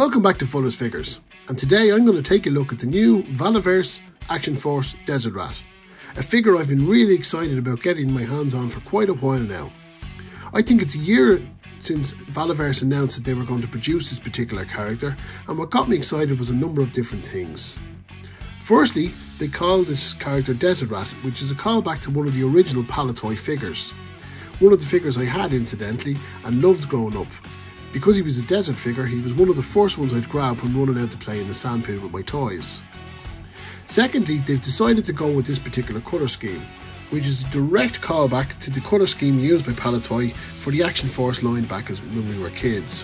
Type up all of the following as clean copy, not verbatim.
Welcome back to Fuller's Figures, and today I'm going to take a look at the new Valaverse Action Force Desert Rat, a figure I've been really excited about getting my hands on for quite a while now. I think it's a year since Valaverse announced that they were going to produce this particular character, and what got me excited was a number of different things. Firstly, they called this character Desert Rat, which is a callback to one of the original Palatoy figures. One of the figures I had, incidentally, and loved growing up. Because he was a desert figure, he was one of the first ones I'd grab when running out to play in the sandpit with my toys. Secondly, they've decided to go with this particular colour scheme, which is a direct callback to the colour scheme used by Palatoy for the Action Force line back when we were kids.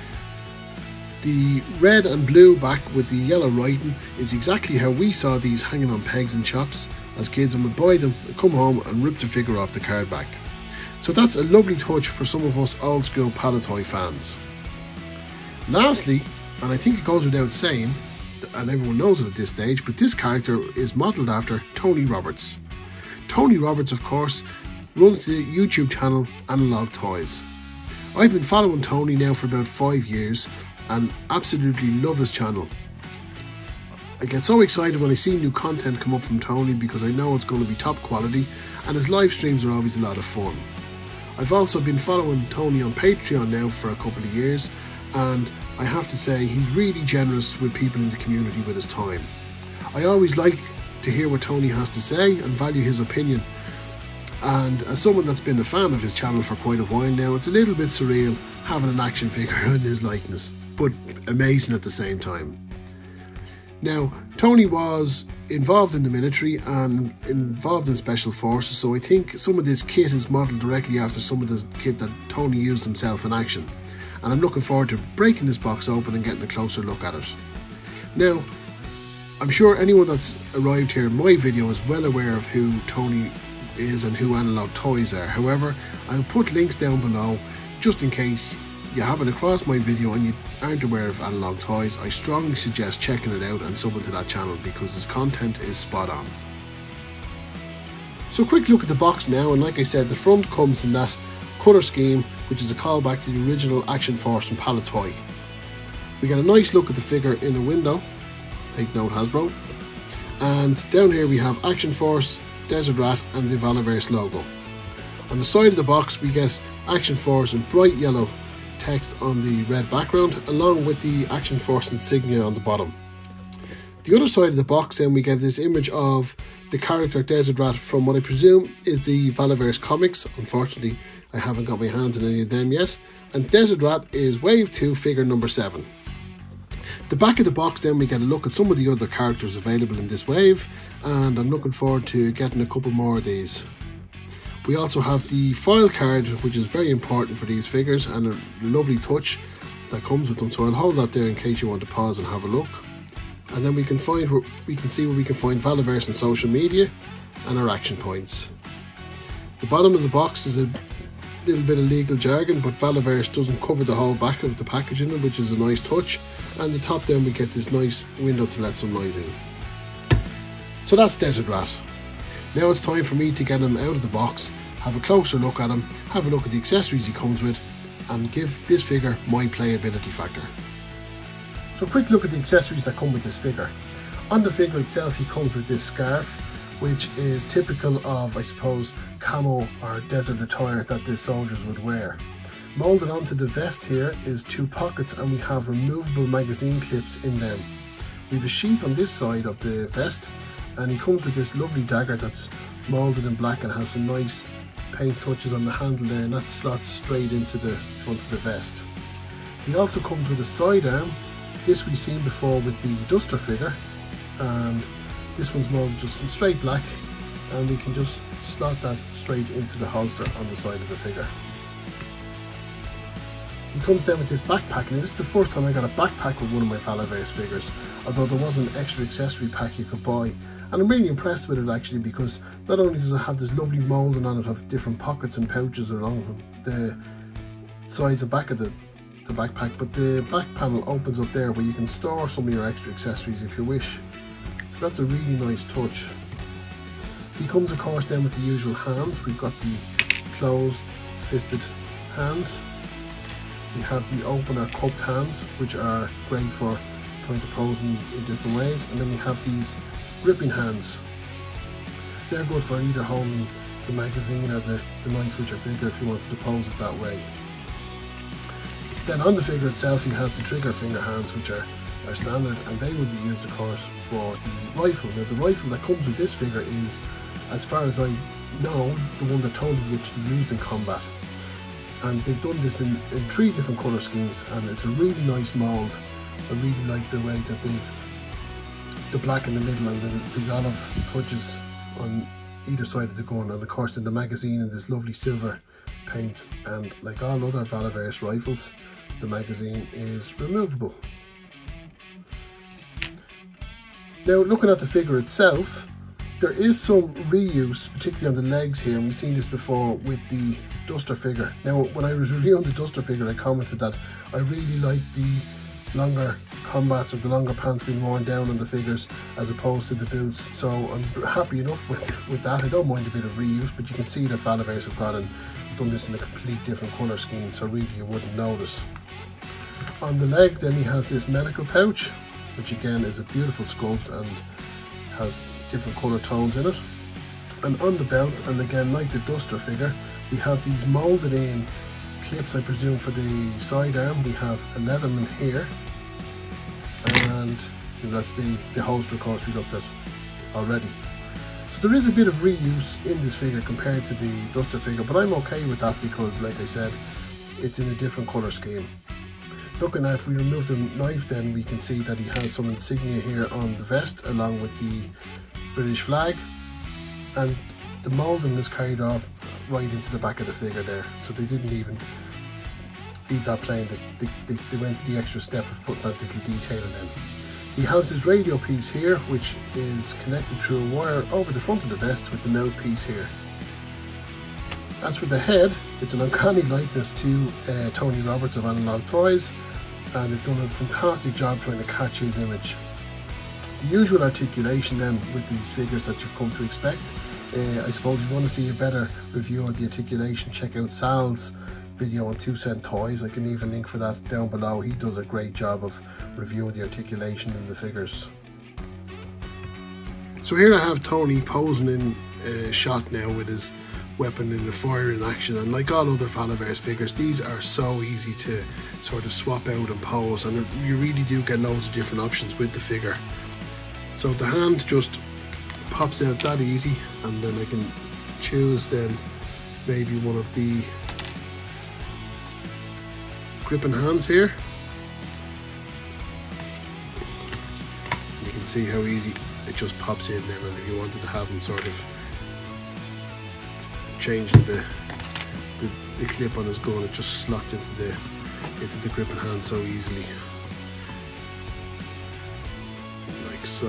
The red and blue back with the yellow writing is exactly how we saw these hanging on pegs and chops as kids, and would buy them and come home and rip the figure off the card back. So that's a lovely touch for some of us old school Palatoy fans. Lastly, and I think it goes without saying, and everyone knows it at this stage, but this character is modelled after Tony Roberts. Tony Roberts, of course, runs the YouTube channel Analog Toys. I've been following Tony now for about 5 years and absolutely love his channel. I get so excited when I see new content come up from Tony because I know it's going to be top quality, and his live streams are always a lot of fun. I've also been following Tony on Patreon now for a couple of years, and I have to say he's really generous with people in the community with his time. I always like to hear what Tony has to say and value his opinion, and as someone that's been a fan of his channel for quite a while now, it's a little bit surreal having an action figure in his likeness, but amazing at the same time. Now, Tony was involved in the military and involved in special forces, so I think some of this kit is modelled directly after some of the kit that Tony used himself in action, and I'm looking forward to breaking this box open and getting a closer look at it. Now, I'm sure anyone that's arrived here in my video is well aware of who Tony is and who Analog Toys are. However, I'll put links down below just in case you haven't across my video and you aren't aware of Analog Toys. I strongly suggest checking it out and subbing to that channel because his content is spot on. So a quick look at the box now, and like I said, the front comes in that colour scheme, which is a callback to the original Action Force from Palatoy. We get a nice look at the figure in a window, take note Hasbro, and down here we have Action Force, Desert Rat and the Valaverse logo. On the side of the box we get Action Force in bright yellow text on the red background, along with the Action Force insignia on the bottom. The other side of the box then we get this image of the character Desert Rat from what I presume is the Valaverse comics. Unfortunately I haven't got my hands on any of them yet, and Desert Rat is Wave 2 figure number 7. The back of the box then we get a look at some of the other characters available in this wave, and I'm looking forward to getting a couple more of these. We also have the foil card, which is very important for these figures and a lovely touch that comes with them, so I'll hold that there in case you want to pause and have a look. And then we can see where we can find Valaverse on social media and our action points. The bottom of the box is a little bit of legal jargon, but Valaverse doesn't cover the whole back of the packaging, which is a nice touch. And the top then we get this nice window to let some light in. So that's Desert Rat. Now it's time for me to get him out of the box, have a closer look at him, have a look at the accessories he comes with, and give this figure my playability factor. So a quick look at the accessories that come with this figure. On the figure itself he comes with this scarf, which is typical of, I suppose, camo or desert attire that the soldiers would wear. Moulded onto the vest here is 2 pockets, and we have removable magazine clips in them. We have a sheath on this side of the vest, and he comes with this lovely dagger that's moulded in black and has some nice paint touches on the handle there, and that slots straight into the front of the vest. He also comes with a sidearm. This we've seen before with the Duster figure, and this one's moulded just in straight black, and we can just slot that straight into the holster on the side of the figure. He comes down with this backpack, and this is the first time I got a backpack with one of my Valaverse figures, although there was an extra accessory pack you could buy. And I'm really impressed with it actually, because not only does it have this lovely moulding on it of different pockets and pouches along the sides and back of the backpack, but the back panel opens up there where you can store some of your extra accessories if you wish. So that's a really nice touch. He comes of course then with the usual hands. We've got the closed fisted hands. We have the open or cupped hands, which are great for trying to pose in different ways. And then we have these gripping hands. They're good for either holding the magazine or the knife with your figure if you wanted to pose it that way. Then on the figure itself, he has the trigger finger hands, which are standard, and they would be used, of course, for the rifle. Now, the rifle that comes with this figure is, as far as I know, the one that Tony actually used in combat. And they've done this in 3 different colour schemes, and it's a really nice mould. I really like the way that they've the black in the middle and the olive touches on either side of the gun, and of course in the magazine in this lovely silver paint. And like all other Valaverse rifles, the magazine is removable. Now, looking at the figure itself, there is some reuse, particularly on the legs here, and we've seen this before with the Duster figure. Now, when I was reviewing the Duster figure, I commented that I really like the longer combats or the longer pants being worn down on the figures as opposed to the boots. So I'm happy enough with that. I don't mind a bit of reuse, but you can see that Valaverse have gone and done this in a complete different colour scheme, so really you wouldn't notice. On the leg, then he has this medical pouch, which again is a beautiful sculpt and has different colour tones in it. And on the belt, and again like the Duster figure, we have these moulded in clips, I presume, for the sidearm. We have a Leatherman here, and that's the holster, of course, we looked at already. So there is a bit of reuse in this figure compared to the Duster figure, but I'm okay with that because, like I said, it's in a different colour scheme. Looking at, if we remove the knife, then we can see that he has some insignia here on the vest along with the British flag, and the moulding is carried off right into the back of the figure there, so they didn't even leave that plain. They went to the extra step of putting that little detailing in. He has his radio piece here, which is connected through a wire over the front of the vest with the mouthpiece here. As for the head, it's an uncanny likeness to Tony Roberts of Analog Toys, and they've done a fantastic job trying to catch his image. The usual articulation then with these figures that you've come to expect. I suppose if you want to see a better review of the articulation, check out Sal's video on 2 Cent Toys. I can leave a link for that down below. He does a great job of reviewing the articulation in the figures. So here I have Tony posing in a shot now with his weapon in the firing action, and like all other Valaverse figures, these are so easy to sort of swap out and pose, and you really do get loads of different options with the figure. So the hand just pops out that easy, and then I can choose then maybe one of the gripping hands here. You can see how easy it just pops in there, and if you wanted to have them sort of changing the clip on his gun, it just slots into the gripping hand so easily, like so.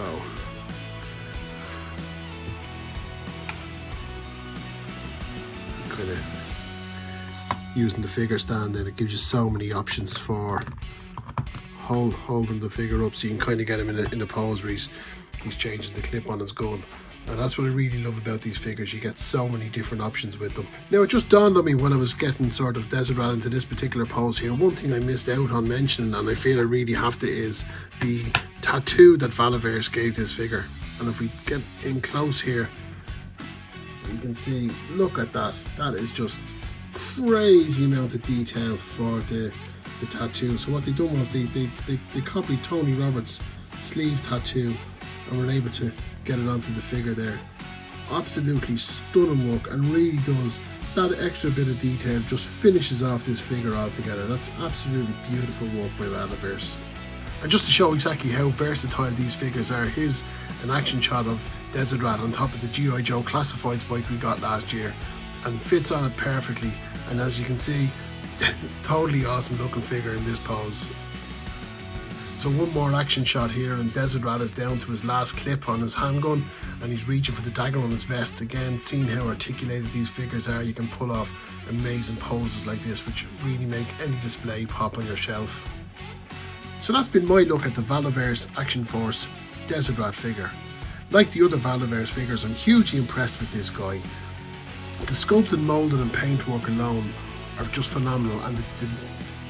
Kind of using the figure stand, then it gives you so many options for holding the figure up, so you can kind of get him in a pose where he's changing the clip on his gun. And that's what I really love about these figures. You get so many different options with them. Now, it just dawned on me when I was getting sort of Desert Rat into this particular pose here, one thing I missed out on mentioning, and I feel I really have to, is the tattoo that Valaverse gave this figure. And if we get in close here, you can see, look at that. That is just crazy amount of detail for the tattoo. So what they done was they copied Tony Roberts' sleeve tattoo and were able to get it onto the figure there. Absolutely stunning work, and really does, that extra bit of detail just finishes off this figure altogether. That's absolutely beautiful work by Valaverse. And just to show exactly how versatile these figures are, here's an action shot of Desert Rat on top of the gijoe classifieds bike we got last year, and fits on it perfectly. And as you can see, totally awesome looking figure in this pose. So one more action shot here, and Desert Rat is down to his last clip on his handgun, and he's reaching for the dagger on his vest. Again, seeing how articulated these figures are, you can pull off amazing poses like this, which really make any display pop on your shelf. So that's been my look at the Valaverse Action Force Desert Rat figure. Like the other Valaverse figures, I'm hugely impressed with this guy. The sculpted, moulded and paintwork alone are just phenomenal, and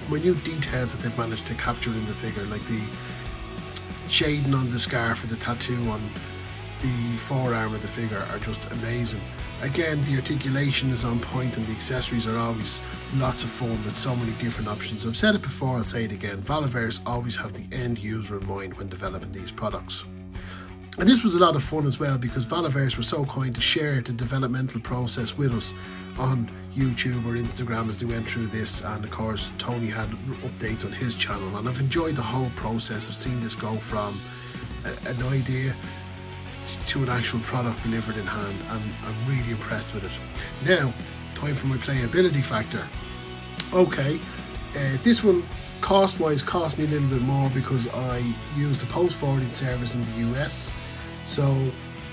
minute details that they've managed to capture in the figure, like the shading on the scarf or the tattoo on the forearm of the figure are just amazing. Again, the articulation is on point and the accessories are always lots of fun with so many different options. I've said it before, I'll say it again, Valaverse always have the end user in mind when developing these products. And this was a lot of fun as well, because Valaverse were so kind to share the developmental process with us on YouTube or Instagram as they went through this, and of course Tony had updates on his channel, and I've enjoyed the whole process of seeing this go from an idea to an actual product delivered in hand, and I'm really impressed with it. Now, time for my playability factor. Okay, this one cost-wise cost me a little bit more because I used a post-forwarding service in the US, so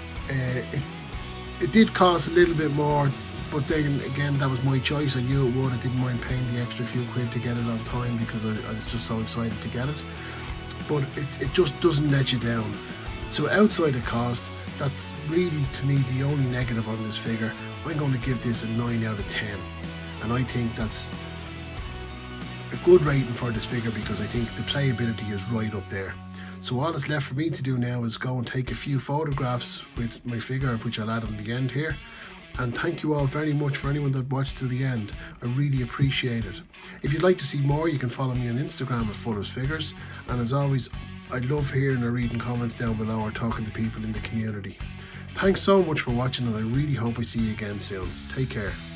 it did cost a little bit more, but then again that was my choice. I knew it would. I didn't mind paying the extra few quid to get it on time because I was just so excited to get it, but it just doesn't let you down. So outside of cost, that's really to me the only negative on this figure. I'm going to give this a 9 out of 10, and I think that's a good rating for this figure because I think the playability is right up there. So all that's left for me to do now is go and take a few photographs with my figure, which I'll add on the end here. And thank you all very much for anyone that watched till the end. I really appreciate it. If you'd like to see more, you can follow me on Instagram at Fullers Figures. And as always, I love hearing or reading comments down below or talking to people in the community. Thanks so much for watching, and I really hope I see you again soon. Take care.